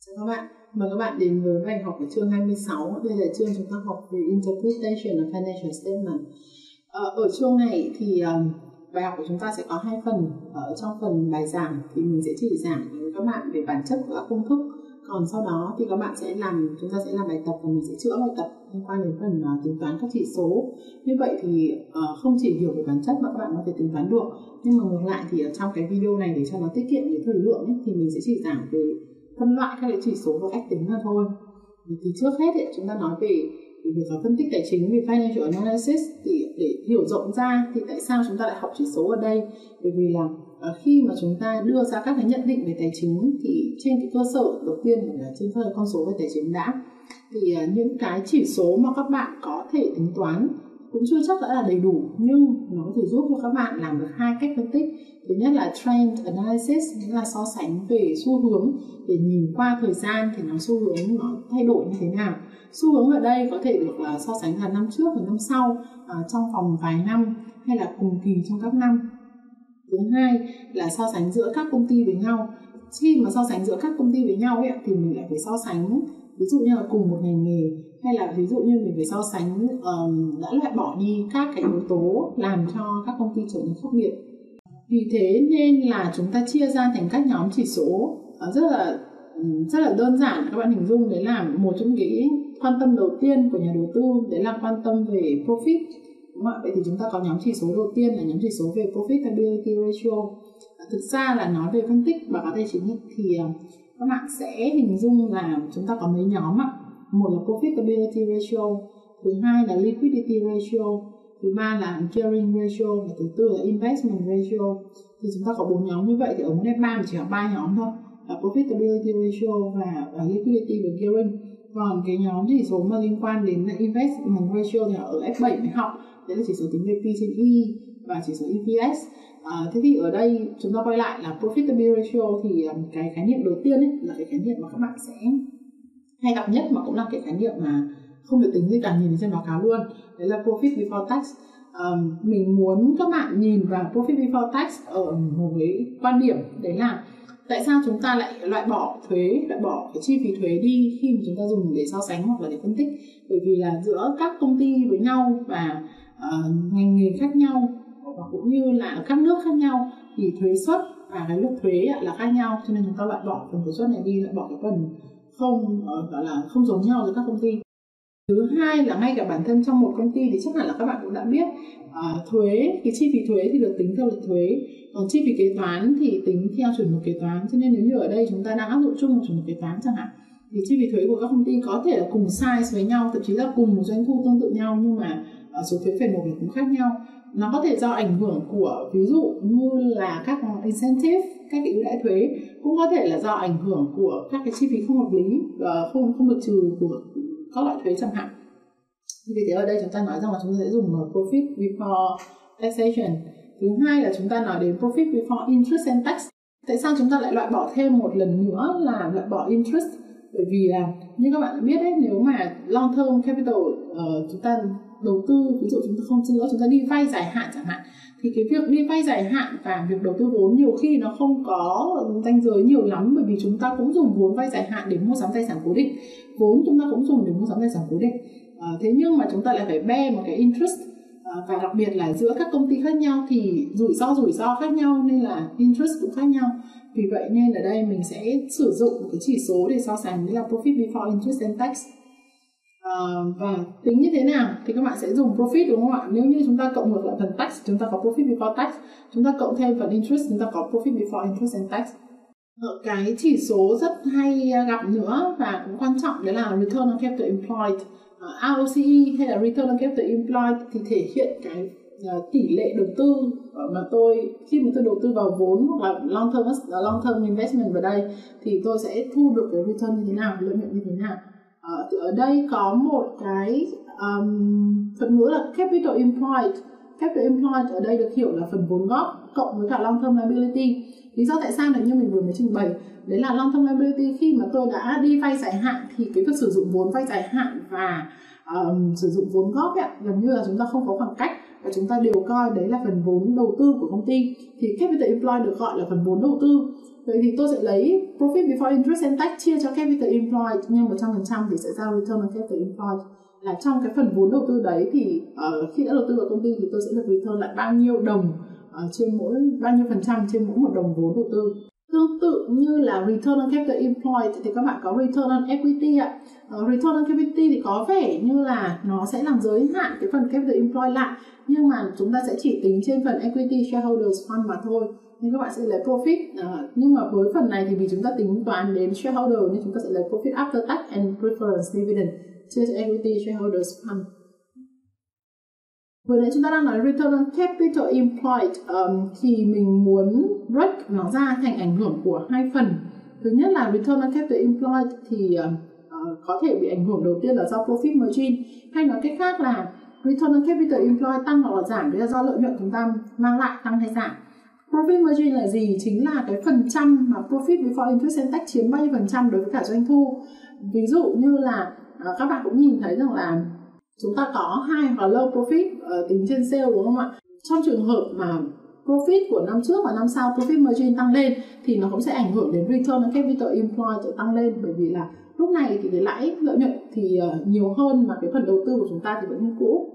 Chào các bạn, mời các bạn đến với bài học của chương 26. Đây là chương chúng ta học về Interpretation of Financial Statement. Ở chương này thì bài học của chúng ta sẽ có hai phần. Trong phần bài giảng thì mình sẽ chỉ giảng với các bạn về bản chất của các công thức. Còn sau đó thì chúng ta sẽ làm bài tập và mình sẽ chữa bài tập liên quan đến phần tính toán các chỉ số. Như vậy thì không chỉ hiểu về bản chất mà các bạn có thể tính toán được. Nhưng mà ngược lại thì ở trong cái video này để cho nó tiết kiệm cái thời lượng ấy, thì mình sẽ chỉ giảng về phân loại các cái chỉ số và cách tính là thôi. Thì trước hết ấy, chúng ta nói về việc phân tích tài chính, về financial analysis, thì để hiểu rộng ra thì tại sao chúng ta lại học chỉ số ở đây. Bởi vì là khi mà chúng ta đưa ra các cái nhận định về tài chính thì trên cái cơ sở đầu tiên là trên cơ sở con số về tài chính đã, thì những cái chỉ số mà các bạn có thể tính toán cũng chưa chắc đã là đầy đủ, nhưng nó có thể giúp cho các bạn làm được hai cách phân tích. Thứ nhất là trend analysis, nghĩa là so sánh về xu hướng để nhìn qua thời gian thì nó xu hướng nó thay đổi như thế nào. Xu hướng ở đây có thể được là so sánh là năm trước và năm sau, trong vòng vài năm hay là cùng kỳ trong các năm. Thứ hai là so sánh giữa các công ty với nhau. Khi mà so sánh giữa các công ty với nhau ấy, thì mình lại phải so sánh ví dụ như là cùng một ngành nghề, hay là ví dụ như mình phải so sánh đã loại bỏ đi các cái yếu tố làm cho các công ty trở nên khác biệt. Vì thế nên là chúng ta chia ra thành các nhóm chỉ số rất là đơn giản. Các bạn hình dung đấy là một trong cái quan tâm đầu tiên của nhà đầu tư, đấy là quan tâm về profit. Đúng không? Vậy thì chúng ta có nhóm chỉ số đầu tiên là nhóm chỉ số về profitability ratio. Thực ra là nói về phân tích báo cáo tài chính thì các bạn sẽ hình dung là chúng ta có mấy nhóm ạ. Một là profitability ratio, thứ hai là liquidity ratio, thứ ba là gearing ratio và thứ tư là investment ratio. Thì chúng ta có 4 nhóm như vậy, thì ở môn F3 chỉ có 3 nhóm thôi, là profitability ratio và liquidity và gearing. Còn cái nhóm chỉ số mà liên quan đến investment ratio thì ở F7 mới học, đấy là chỉ số tính về P/E và chỉ số EPS. Thế thì ở đây chúng ta quay lại là profitability ratio, thì cái khái niệm đầu tiên ấy là cái khái niệm mà các bạn sẽ hay gặp nhất, mà cũng là cái khái niệm mà không được tính gì cả, nhìn trên báo cáo luôn, đấy là profit before tax. Mình muốn các bạn nhìn vào profit before tax ở một cái quan điểm, đấy là tại sao chúng ta lại loại bỏ cái chi phí thuế đi khi mà chúng ta dùng để so sánh hoặc là để phân tích. Bởi vì là giữa các công ty với nhau và ngành nghề khác nhau và cũng như là các nước khác nhau thì thuế suất và cái mức thuế là khác nhau, cho nên chúng ta loại bỏ phần thuế suất này đi, loại bỏ cái phần không giống nhau giữa các công ty. Thứ hai là ngay cả bản thân trong một công ty thì chắc hẳn là các bạn cũng đã biết cái chi phí thuế thì được tính theo lịch thuế, còn chi phí kế toán thì tính theo chuẩn mực kế toán. Cho nên nếu như ở đây chúng ta đang áp dụng chung một chuẩn mực kế toán chẳng hạn, thì chi phí thuế của các công ty có thể là cùng size với nhau, thậm chí là cùng một doanh thu tương tự nhau, nhưng mà số thuế phải nộp cũng khác nhau. Nó có thể do ảnh hưởng của ví dụ như là các incentive, các cái ưu đãi thuế, cũng có thể là do ảnh hưởng của các cái chi phí không hợp lý, không được trừ của các loại thuế chẳng hạn. Vì thế ở đây chúng ta nói rằng là chúng ta sẽ dùng profit before taxation. Thứ hai là chúng ta nói đến profit before interest and tax. Tại sao chúng ta lại loại bỏ thêm một lần nữa là loại bỏ interest? Bởi vì là như các bạn đã biết đấy, nếu mà long term capital chúng ta đầu tư, ví dụ chúng ta không nữa, chúng ta đi vay dài hạn chẳng hạn, thì cái việc đi vay dài hạn và việc đầu tư vốn nhiều khi nó không có ranh giới nhiều lắm, bởi vì chúng ta cũng dùng vốn vay dài hạn để mua sắm tài sản cố định, vốn chúng ta cũng dùng để mua sắm tài sản cố định. Thế nhưng mà chúng ta lại phải bear một cái interest, và đặc biệt là giữa các công ty khác nhau thì rủi ro khác nhau, nên là interest cũng khác nhau. Vì vậy nên ở đây mình sẽ sử dụng một cái chỉ số để so sánh, đấy là profit before interest and tax. Và tính như thế nào thì các bạn sẽ dùng profit, đúng không ạ? Nếu như chúng ta cộng ngược lại phần tax, chúng ta có profit before tax, chúng ta cộng thêm phần interest, chúng ta có profit before interest and tax. Cái chỉ số rất hay gặp nữa và cũng quan trọng, đấy là return on capital employed. ROCE hay là return on capital employed thì thể hiện cái tỷ lệ đầu tư mà khi mà tôi đầu tư vào vốn hoặc là long term investment vào đây thì tôi sẽ thu được cái return như thế nào, lợi nhuận như thế nào. Ở đây có một cái thuật ngữ là capital employed. Capital employed ở đây được hiểu là phần vốn góp cộng với cả long term liability. Lý do tại sao là như mình vừa mới trình bày, đấy là long term liability khi mà tôi đã đi vay dài hạn thì cái việc sử dụng vốn vay dài hạn và sử dụng vốn góp ấy, gần như là chúng ta không có khoảng cách, và chúng ta đều coi đấy là phần vốn đầu tư của công ty. Thì capital employed được gọi là phần vốn đầu tư. Vậy thì tôi sẽ lấy profit before interest and tax chia cho capital employed nhân 100% thì sẽ ra return on capital employed. Là trong cái phần vốn đầu tư đấy thì khi đã đầu tư vào công ty thì tôi sẽ được return lại bao nhiêu đồng trên mỗi bao nhiêu % trên mỗi một đồng vốn đầu tư. Tương tự như là return on capital employed thì các bạn có return on equity ạ. Return on equity thì có vẻ như là nó sẽ làm giới hạn cái phần capital employed lại, nhưng mà chúng ta sẽ chỉ tính trên phần equity shareholders fund mà thôi. Nên các bạn sẽ lấy profit, nhưng mà với phần này thì vì chúng ta tính toán đến shareholder nên chúng ta sẽ lấy profit after tax and preference dividend chia cho equity shareholders fund. Vừa nãy chúng ta đang nói return on capital employed, thì mình muốn break nó ra thành ảnh hưởng của hai phần. Thứ nhất là return on capital employed thì có thể bị ảnh hưởng đầu tiên là do profit margin, hay nói cách khác là return on capital employed tăng hoặc là giảm đấy là do lợi nhuận chúng ta mang lại tăng hay giảm. Profit margin là gì? Chính là cái phần trăm mà profit before interest and tax chiếm bao nhiêu % đối với cả doanh thu. Ví dụ như là các bạn cũng nhìn thấy rằng là chúng ta có high hoặc low profit tính trên sale, đúng không ạ? Trong trường hợp mà profit của năm trước và năm sau profit margin tăng lên thì nó cũng sẽ ảnh hưởng đến return on capital employed tăng lên, bởi vì là lúc này thì cái lãi lợi nhuận thì nhiều hơn mà cái phần đầu tư của chúng ta thì vẫn như cũ.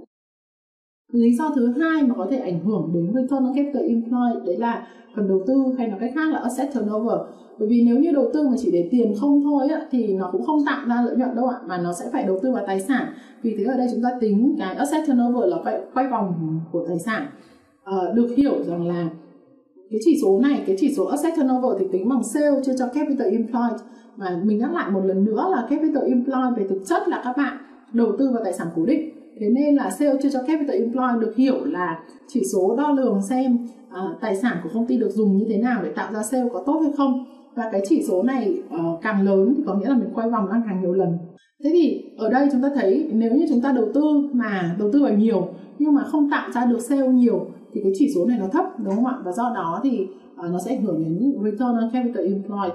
Lý do thứ hai mà có thể ảnh hưởng đến return on capital employed đấy là phần đầu tư, hay nói cách khác là asset turnover. Bởi vì nếu như đầu tư mà chỉ để tiền không thôi thì nó cũng không tạo ra lợi nhuận đâu ạ, mà nó sẽ phải đầu tư vào tài sản. Vì thế ở đây chúng ta tính cái asset turnover là quay vòng của tài sản. Được hiểu rằng là cái chỉ số này, cái chỉ số asset turnover thì tính bằng sale chia cho capital employed. Mà mình nhắc lại một lần nữa là capital employed về thực chất là các bạn đầu tư vào tài sản cố định. Thế nên là sale chia cho capital employed được hiểu là chỉ số đo lường xem tài sản của công ty được dùng như thế nào để tạo ra sale có tốt hay không. Và cái chỉ số này càng lớn thì có nghĩa là mình quay vòng đang càng nhiều lần. Thế thì ở đây chúng ta thấy nếu như chúng ta đầu tư vào nhiều nhưng mà không tạo ra được sale nhiều thì cái chỉ số này nó thấp, đúng không ạ? Và do đó thì nó sẽ ảnh hưởng đến return on capital employed.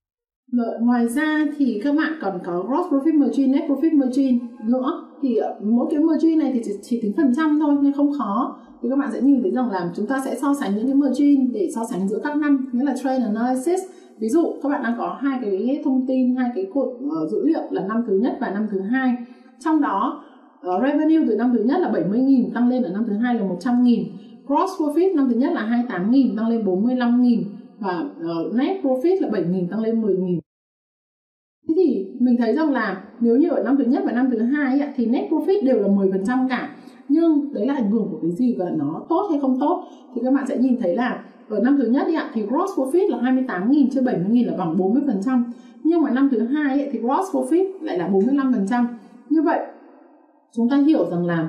Ngoài ra thì các bạn còn có gross profit margin, net profit margin nữa. Thì mỗi cái margin này thì chỉ tính phần trăm thôi nên không khó. Thì các bạn sẽ nhìn thấy rằng là chúng ta sẽ so sánh những cái margin để so sánh giữa các năm, nghĩa là trend analysis. Ví dụ các bạn đang có hai cái thông tin, hai cái cột dữ liệu là năm thứ nhất và năm thứ hai. Trong đó revenue từ năm thứ nhất là 70.000 tăng lên ở năm thứ hai là 100.000. Gross profit năm thứ nhất là 28.000 tăng lên 45.000 và net profit là 7.000 tăng lên 10.000. Thế thì mình thấy rằng là nếu như ở năm thứ nhất và năm thứ hai thì net profit đều là 10% cả. Nhưng đấy là ảnh hưởng của cái gì và nó tốt hay không tốt? Thì các bạn sẽ nhìn thấy là ở năm thứ nhất thì gross profit là 28.000 chia 70.000 là bằng 40%. Nhưng mà năm thứ hai thì gross profit lại là 45%. Như vậy chúng ta hiểu rằng là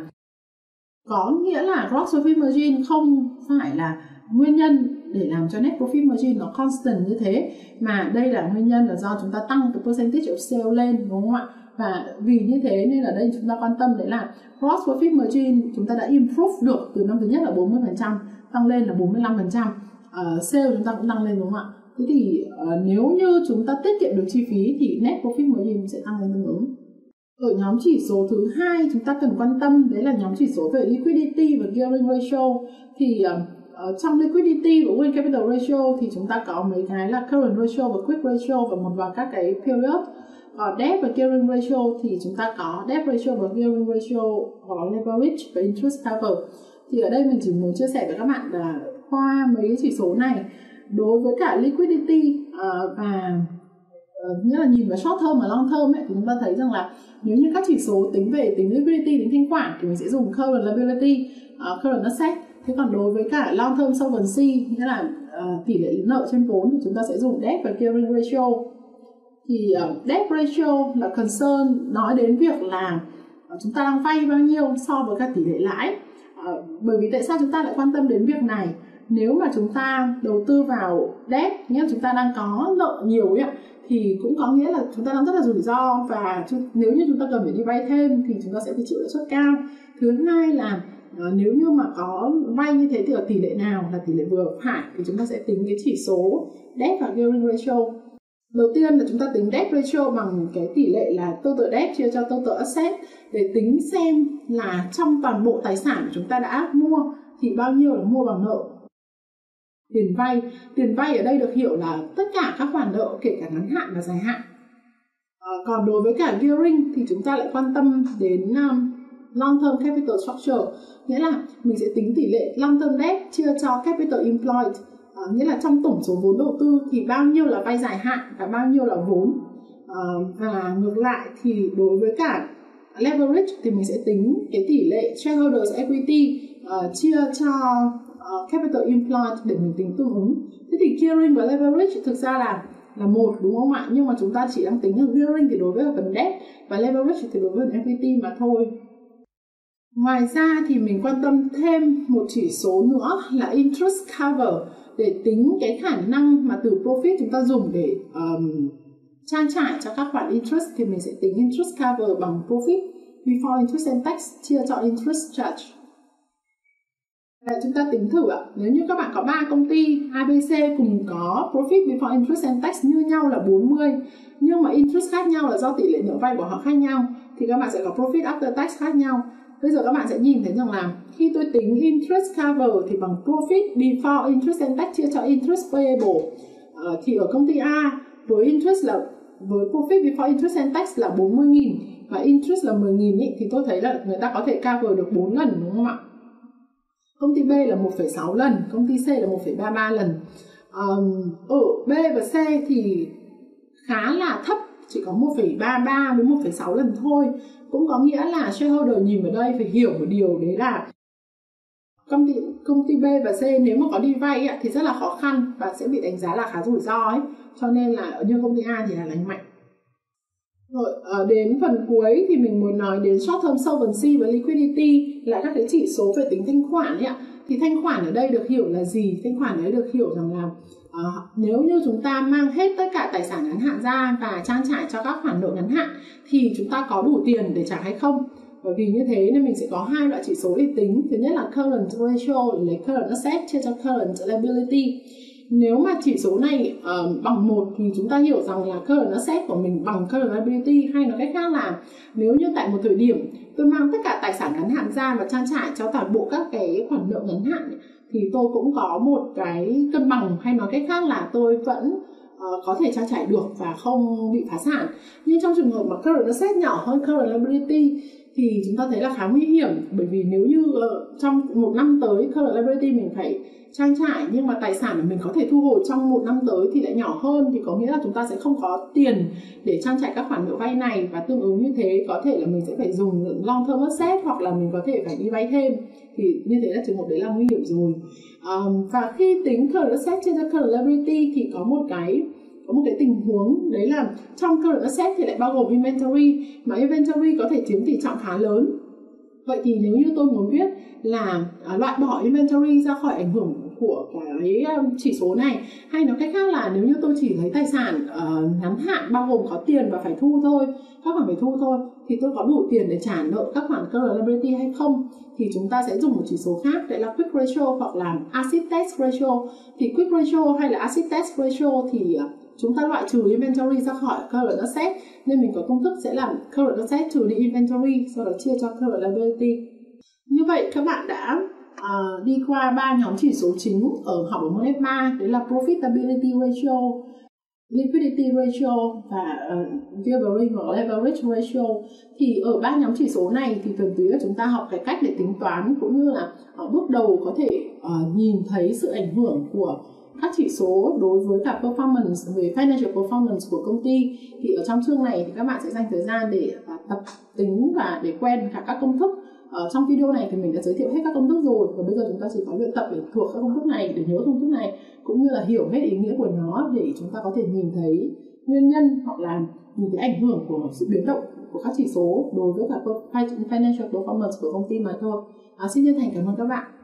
có nghĩa là gross profit margin không phải là nguyên nhân để làm cho net profit margin nó constant như thế, mà đây là nguyên nhân là do chúng ta tăng cái percentage of sale lên, đúng không ạ? Và vì như thế nên là đây chúng ta quan tâm đấy là gross profit margin chúng ta đã improve được từ năm thứ nhất là 40% tăng lên là 45%, sale chúng ta cũng tăng lên, đúng không ạ? Thế thì nếu như chúng ta tiết kiệm được chi phí thì net profit margin sẽ tăng lên tương ứng. Ở nhóm chỉ số thứ hai chúng ta cần quan tâm đấy là nhóm chỉ số về liquidity và gearing ratio. Thì trong liquidity và working capital ratio thì chúng ta có mấy cái là current ratio và quick ratio và một vài các cái period. Debt và gearing ratio thì chúng ta có debt ratio và gearing ratio, hoặc là leverage và interest cover. Thì ở đây mình chỉ muốn chia sẻ với các bạn là qua mấy cái chỉ số này đối với cả liquidity và nghĩa là nhìn vào short term và long term thì chúng ta thấy rằng là nếu như các chỉ số tính liquidity, tính thanh khoản thì mình sẽ dùng current liability, current asset. Thế còn đối với cả long term solvency, nghĩa là tỷ lệ nợ trên vốn thì chúng ta sẽ dùng debt và gearing ratio. Thì debt ratio là concern nói đến việc là chúng ta đang vay bao nhiêu so với các tỷ lệ lãi. Bởi vì tại sao chúng ta lại quan tâm đến việc này? Nếu mà chúng ta đầu tư vào debt, nghĩa là chúng ta đang có nợ nhiều thì cũng có nghĩa là chúng ta đang rất là rủi ro, và nếu như chúng ta cần phải đi vay thêm thì chúng ta sẽ phải chịu lãi suất cao. Thứ hai là nếu như mà có vay như thế thì ở tỷ lệ nào là tỷ lệ vừa phải thì chúng ta sẽ tính cái chỉ số debt và gearing ratio. Đầu tiên là chúng ta tính debt ratio bằng cái tỷ lệ là total debt chia cho total asset để tính xem là trong toàn bộ tài sản chúng ta đã mua thì bao nhiêu là mua bằng nợ. Tiền vay ở đây được hiểu là tất cả các khoản nợ kể cả ngắn hạn và dài hạn. Còn đối với cả gearing thì chúng ta lại quan tâm đến long term capital structure, nghĩa là mình sẽ tính tỷ lệ long term debt chia cho capital employed, nghĩa là trong tổng số vốn đầu tư thì bao nhiêu là vay dài hạn và bao nhiêu là vốn. Và ngược lại thì đối với cả leverage thì mình sẽ tính cái tỷ lệ shareholders equity chia cho capital employed để mình tính tương ứng. Thế thì gearing và leverage thực ra là một, đúng không ạ? Nhưng mà chúng ta chỉ đang tính là gearing thì đối với phần debt và leverage thì đối với phần equity mà thôi. Ngoài ra thì mình quan tâm thêm một chỉ số nữa là interest cover để tính cái khả năng mà từ profit chúng ta dùng để trang trải cho các khoản interest, thì mình sẽ tính interest cover bằng profit before interest and tax chia cho interest charge. Vậy chúng ta tính thử ạ, nếu như các bạn có 3 công ty ABC cùng có profit before interest and tax như nhau là 40, nhưng mà interest khác nhau là do tỷ lệ nợ vay của họ khác nhau, thì các bạn sẽ có profit after tax khác nhau. Bây giờ các bạn sẽ nhìn thấy rằng là khi tôi tính interest cover thì bằng profit before interest and tax chia cho interest payable, thì ở công ty A với profit before interest and tax là 40.000 và interest là 10.000 thì tôi thấy là người ta có thể cover được 4 lần, đúng không ạ? Công ty B là 1,6 lần, công ty C là 1,33 lần. Ở B và C thì khá là thấp, chỉ có 1,33 với 1,6 lần thôi. Cũng có nghĩa là shareholder nhìn vào đây phải hiểu một điều, đấy là công ty B và C nếu mà có đi vay thì rất là khó khăn và sẽ bị đánh giá là khá rủi ro ấy. Cho nên là như công ty A thì là lành mạnh. Rồi, đến phần cuối thì mình muốn nói đến short term solvency và liquidity, là các cái chỉ số về tính thanh khoản ấy ạ. Thì thanh khoản ở đây được hiểu là gì? Thanh khoản ở đây được hiểu rằng là nếu như chúng ta mang hết tất cả tài sản ngắn hạn ra và trang trải cho các khoản nợ ngắn hạn thì chúng ta có đủ tiền để trả hay không? Bởi vì như thế nên mình sẽ có 2 loại chỉ số để tính. Thứ nhất là current ratio, lấy current asset chia cho current liability. Nếu mà chỉ số này bằng 1 thì chúng ta hiểu rằng là current asset của mình bằng current liability, hay nói cách khác là nếu như tại một thời điểm tôi mang tất cả tài sản ngắn hạn ra và trang trải cho toàn bộ các cái khoản nợ ngắn hạn thì tôi cũng có một cái cân bằng, hay nói cách khác là tôi vẫn có thể trang trải được và không bị phá sản. Nhưng trong trường hợp mà current asset nhỏ hơn current liability thì chúng ta thấy là khá nguy hiểm, bởi vì nếu như trong một năm tới current liability mình phải trang trải nhưng mà tài sản mà mình có thể thu hồi trong một năm tới thì lại nhỏ hơn, thì có nghĩa là chúng ta sẽ không có tiền để trang trải các khoản nợ vay này, và tương ứng như thế có thể là mình sẽ phải dùng long term asset hoặc là mình có thể phải đi vay thêm, thì như thế là trường hợp đấy là nguy hiểm rồi. Và khi tính current asset trên current liability thì có một cái tình huống, đấy là trong current asset thì lại bao gồm inventory, mà inventory có thể chiếm tỷ trọng khá lớn. Vậy thì nếu như tôi muốn biết là loại bỏ inventory ra khỏi ảnh hưởng của cái chỉ số này, hay nói cách khác là nếu như tôi chỉ lấy tài sản ngắn hạn bao gồm có tiền và phải thu thôi, các khoản phải thu thôi, thì tôi có đủ tiền để trả nợ các khoản current liability hay không, thì chúng ta sẽ dùng một chỉ số khác, đấy là quick ratio hoặc là acid test ratio. Thì quick ratio hay là acid test ratio thì chúng ta loại trừ inventory ra khỏi current asset, nên mình có công thức sẽ làm current asset trừ đi inventory, sau đó chia cho current liability. Như vậy các bạn đã đi qua 3 nhóm chỉ số chính ở học ở môn F3, đấy là profitability ratio, liquidity ratio và gearing hoặc leverage ratio. Thì ở 3 nhóm chỉ số này thì thuần túy là chúng ta học cái cách để tính toán, cũng như là bước đầu có thể nhìn thấy sự ảnh hưởng của các chỉ số đối với cả performance, về financial performance của công ty. Thì ở trong chương này thì các bạn sẽ dành thời gian để tập tính và để quen cả các công thức. Trong video này thì mình đã giới thiệu hết các công thức rồi, và bây giờ chúng ta chỉ có luyện tập để thuộc các công thức này, để nhớ công thức này, cũng như là hiểu hết ý nghĩa của nó để chúng ta có thể nhìn thấy nguyên nhân hoặc là nhìn thấy ảnh hưởng của sự biến động của các chỉ số đối với cả financial performance của công ty mà thôi. Xin chân thành cảm ơn các bạn.